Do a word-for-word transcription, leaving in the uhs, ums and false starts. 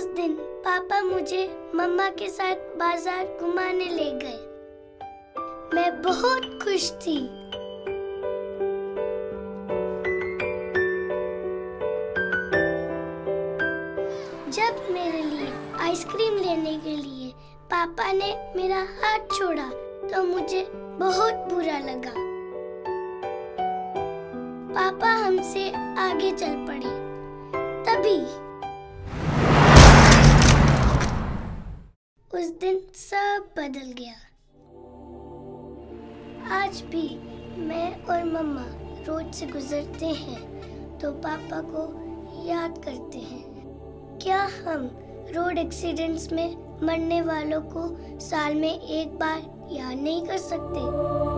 दिन पापा मुझे मम्मा के साथ बाजार घुमाने ले गए। मैं बहुत खुश थी। जब मेरे लिए आइसक्रीम लेने के लिए पापा ने मेरा हाथ छोड़ा तो मुझे बहुत बुरा लगा। पापा हमसे आगे चल पड़े। तभी उस दिन सब बदल गया। आज भी मैं और मम्मा रोड से गुजरते हैं तो पापा को याद करते हैं। क्या हम रोड एक्सीडेंट्स में मरने वालों को साल में एक बार याद नहीं कर सकते?